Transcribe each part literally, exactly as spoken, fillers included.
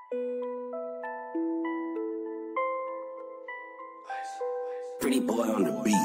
Pretty boy on the beat.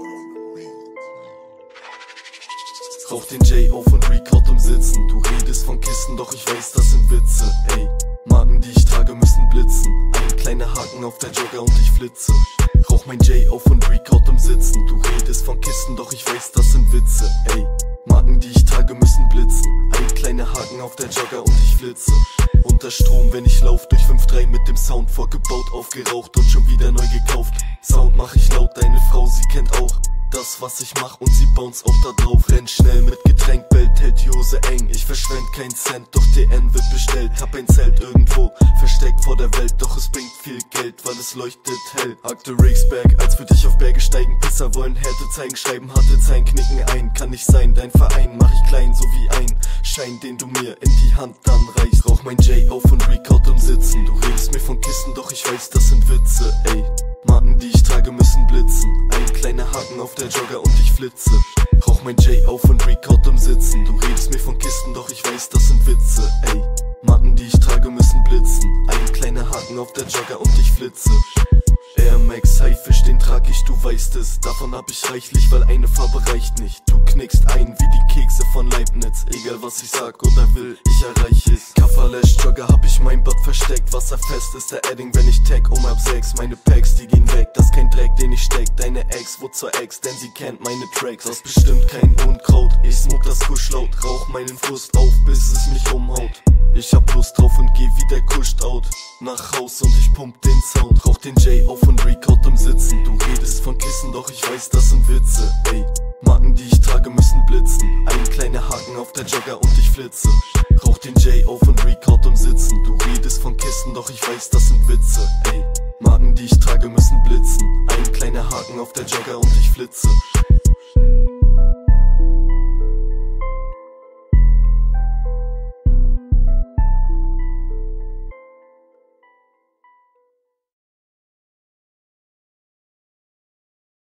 Rauch den J auf und Record im Sitzen. Du redest von Kisten, doch ich weiß, das sind Witze. Ey, Marken, die ich trage, müssen blitzen. Ein kleiner Haken auf der Jogger und ich flitze. Rauch mein J auf und Record im Sitzen. Du redest von Kisten, doch ich weiß, das sind Witze. Ey, Marken, die ich trage, müssen blitzen. Ein kleiner Haken auf der Jogger und ich flitze. Unter Strom, wenn ich lauf, durch fünf drei mit dem Sound vorgebaut, aufgeraucht und schon wieder neu gekauft. Sound mach ich laut, deine Frau, sie kennt auch das, was ich mach, und sie bounce auch da drauf. Renn schnell mit Getränk, Belt hält die Hose eng. Ich verschwend kein Cent, doch D N wird bestellt. Hab ein Zelt irgendwo, versteckt vor der Welt, doch es bringt viel Geld, weil es leuchtet hell. Akte Rigsberg, als wir dich auf Berge steigen. Pisser wollen Härte zeigen, schreiben harte Zeilen, knicken ein. Kann nicht sein, dein Verein mach ich klein, so wie ein Schein, den du mir in die Hand dann reichst. Rauch mein J auf und Record im Sitzen. Du redest mir von Kisten, doch ich weiß, das sind Witze. Ey, Marken, die ich trage, müssen blitzen. Ein kleiner Haken auf der Jogger und ich flitze. Rauch mein J auf und Record im Sitzen. Du redest mir von Kisten, doch ich weiß, das sind Witze. Ey, Marken, die ich trage, müssen blitzen. Ein kleiner Haken auf der Jogger und ich flitze. Air Max Haifisch, den trag ich, du weißt es. Davon hab ich reichlich, weil eine Farbe reicht nicht. Du knickst ein wie die Kekse von Leibniz. Egal was ich sag oder will, ich erreiche es. Kafferlash Jogger hab ich mein Bad versteckt. Wasserfest ist der Edding, wenn ich tag um ab sechs. Meine Packs, die gehen weg, das ist kein Dreck, den ich steck. Deine Ex, wo zur Ex, denn sie kennt meine Tracks. Das ist bestimmt kein Unkraut, ich smoke das Kusch laut. Rauch meinen Frust auf, bis es mich umhaut. Ich hab Lust drauf und geh wieder kuscht out nach Haus und ich pump den Sound. Rauch den J auf und Record im Sitzen. Du redest von Kissen, doch ich weiß, das sind Witze. Ey, Marken, die ich trage, müssen blitzen. Ein kleiner Haken auf der Jogger und ich flitze. Rauch den J auf und Record im Sitzen. Du redest von Kissen, doch ich weiß, das sind Witze. Ey, Marken, die ich trage, müssen blitzen. Ein kleiner Haken auf der Jogger und ich flitze.